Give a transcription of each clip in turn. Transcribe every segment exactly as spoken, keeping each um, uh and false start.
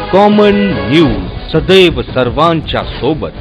Common news सदैव सर्वांच्या सोबत।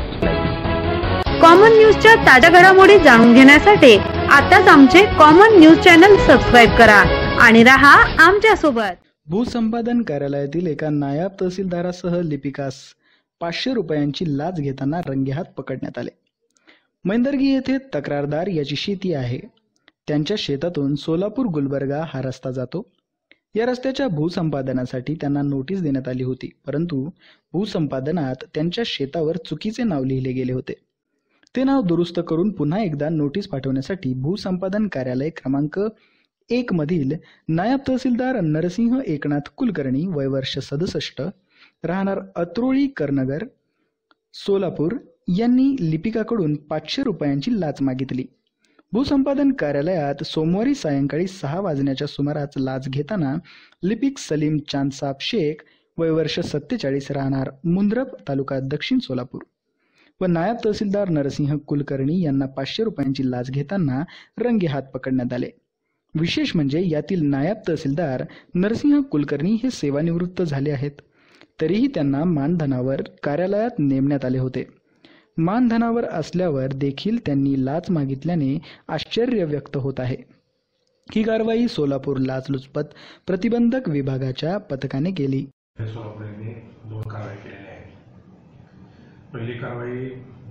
कॉमन न्यूजच्या ताज्या घडामोडी जाणून घेण्यासाठी आताच आमचे कॉमन न्यूज चॅनल सबस्क्राइब करा आणि रहा आमच्या सोबत। भूसंपादन कार्यालयातील एका नायब तहसीलदारासह लिपिकास पाचशे रुपयांची लाच घेताना रंगेहात पकडण्यात आले। मैंदर्गी येथे तक्रारदार याची शेती आहे। त्यांच्या शेतातून सोलापूर गुलबर्गा हा रस्ता जातो। या रस्त्याच्या भूसंपादनासाठी त्यांना नोटीस देण्यात आली होती, परंतु भूसंपादनात त्यांच्या शेतावर चुकीचे नाव लिहिले गेले होते। ते नाव दुरुस्त करून पुन्हा एकदा नोटीस पाठवण्यासाठी भूसंपादन कार्यालय क्रमांक एक मधील नायब तहसीलदार नरसिंह एकनाथ कुलकर्णी वय वर्ष सदुसष्ट राहणार अत्रोळी करनगर सोलापूर यांनी लिपिकाकडून पाचशे रुपयांची लाच मागितली। भूसंपादन कार्यालयात सोमवारी सायंकाळी सहा वाजण्याच्या सुमारास लाच घेताना लिपिक सलीम चांदसाब शेख वय वर्ष सत्तेचाळीस राहणार मुंद्रप तालुका दक्षिण सोलापूर व नायब तहसीलदार नरसिंह कुलकर्णी यांना पाचशे रुपयांची लाच घेताना रंगेहात पकडण्यात आले। विशेष म्हणजे यातील नायब तहसीलदार नरसिंह कुलकर्णी हे सेवानिवृत्त झाले आहेत, तरीही त्यांना मानधनावर कार्यालयात नेमण्यात आले होते। मानधनावर असल्यावर देखील त्यांनी लाच मागितल्याने आश्चर्य व्यक्त होत आहे। ही कारवाई सोलापूर लाचलुचपत प्रतिबंधक विभागाच्या पथकाने केली। सोलापूरने दोन कारवाई केलेल्या आहेत। पहिली कारवाई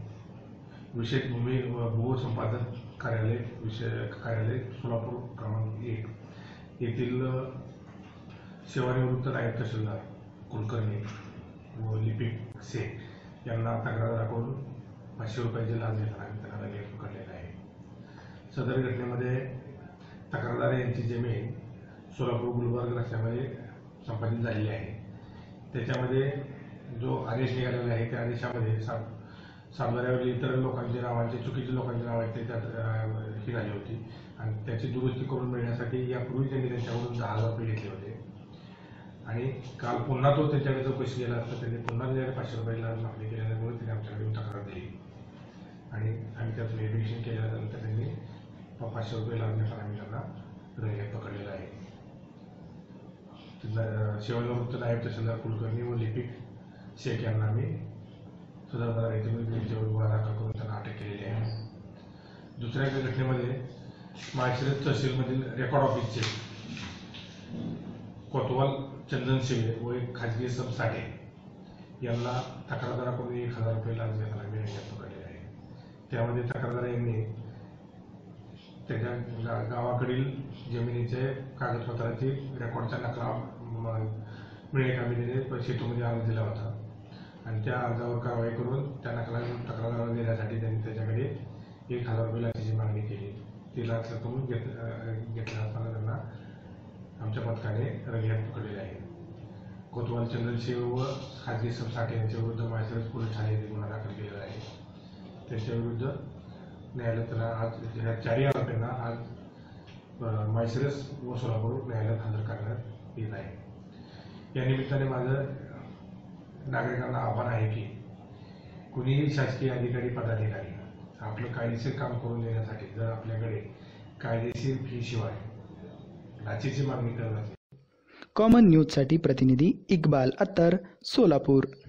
विशेष भूमी व भूसंपादन कार्यालय विषय कार्यालय सोलापूर क्रमांक एक येथील सेवानिवृत्त नायब तहसीलदार कुलकर्णी व लिपिक शेख यांना तक्रार दाखवून पाचशे रुपयाची लाच घेताना आम्ही त्यांना लगेच पकडलेला आहे। सदर घटनेमध्ये तक्रारदार यांची जमीन सोलापूर गुलबर्ग रस्त्यामध्ये संपादित झालेली आहे। त्याच्यामध्ये जो आदेश निघालेला आहे त्या आदेशामध्ये सात सातबाऱ्यावरील इतर लोकांची नावांची चुकीची लोकांची नाव आहेत ते त्यात ही झाली होती आणि त्याची दुरुस्ती करून मिळण्यासाठी यापूर्वी त्यांनी त्यांच्याकडून दहा हजार रुपये घेतले होते आणि काल पुन्हा तो त्याच्याकडे चौकशी केला असता त्यांनी पुन्हा त्याच्याकडे पाचशे रुपयाला मागणी केल्यामुळे त्यांनी आमच्याकडे तक्रार दिली आणि आम्ही त्याचं व्हेरिफिकेशन केल्यानंतर त्यांनी पाचशे रुपये लागण्याचा आम्ही त्यांना रंगेहात पकडलेला आहे। सेवानिवृत्त नायब तहसीलदार कुलकर्णी व लिपिक शेख यांना आम्ही सदर गुन्हा दाखल करून त्यांना अटक केलेली आहे। दुसऱ्या एका घटनेमध्ये माळशिरस तहसीलमधील रेकॉर्ड ऑफिसचे कोतवाल चंदन शिवे व एक खाजगी सब साठे यांना तक्रारदाराकडून एक हजार रुपये लाच घेताना आम्ही रंगेहात पकडलेले आहे। त्यामध्ये तक्रारदार यांनी त्याच्या गावाकडील जमिनीचे कागदपत्राची रेकॉर्डचा नकला मिळणे कामी सेतूमध्ये अर्ज दिला होता आणि त्या अर्जावर कारवाई करून त्या नकला तक्रारदाराला देण्यासाठी त्यांनी त्याच्याकडे एक हजार रुपये लाचेची मागणी केली। ती लाच रक्कम घेत घेतल्या असताना त्यांना आमच्या पथकाने रंगेहात पकडलेले आहे। कोतवाल चंदन शिव व खाजगी सब साठे यांच्या विरुद्ध माळशिरस पोलीस ठाणे येथे गुन्हा दाखल केलेला आहे। त्यांच्या विरुद्ध न्यायालयात आज ह्या चारही आरोपींना आज माळशिरस व सोलापूर न्यायालयात हजर करण्यात येत आहे। या निमित्ताने माझं नागरिकांना आव्हान आहे की कुणीही शासकीय अधिकारी पदाधिकारी आपलं कायदेशीर काम करून देण्यासाठी जर आपल्याकडे कायदेशीर फी शिवाय लाचेची मागणी करत असेल। कॉमन न्यूज साठी प्रतिनिधी इक्बाल अत्तर सोलापूर।